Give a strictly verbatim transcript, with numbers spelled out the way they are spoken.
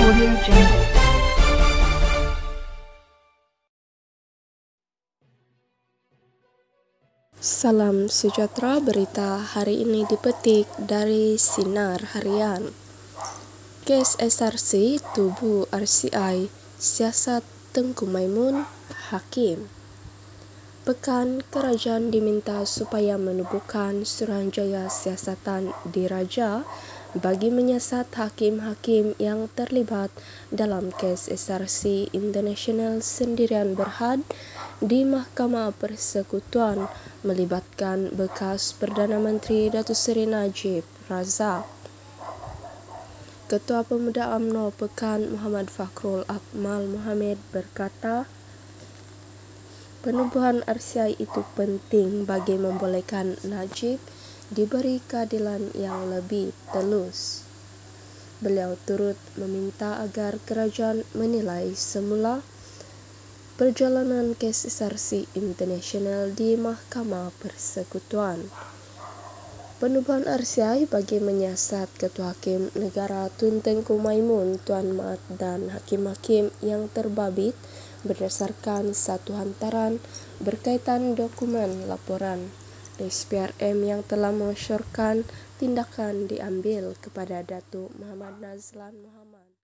Audio Jungle. Salam sejahtera, berita hari ini dipetik dari Sinar Harian. Kes S R C tubuh R C I, siasat Tengku Maimun, Hakim. Pekan kerajaan diminta supaya menubuhkan Suruhanjaya Siasatan Diraja bagi menyiasat hakim-hakim yang terlibat dalam kes S R C International Sendirian Berhad di Mahkamah Persekutuan melibatkan bekas Perdana Menteri Datuk Seri Najib Razak. Ketua Pemuda UMNO Pekan Muhammad Fakhrul Akmal Mohammed berkata, penubuhan R C I itu penting bagi membolehkan Najib diberi keadilan yang lebih telus. Beliau turut meminta agar kerajaan menilai semula perjalanan kes S R C International di Mahkamah Persekutuan. Penubuhan R C I bagi menyiasat Ketua Hakim Negara Tun Tengku Maimun, Tuan Mat dan hakim-hakim yang terbabit berdasarkan satu hantaran berkaitan dokumen laporan S P R M yang telah mensyorkan tindakan diambil kepada Datuk Muhammad Nazlan Muhammad.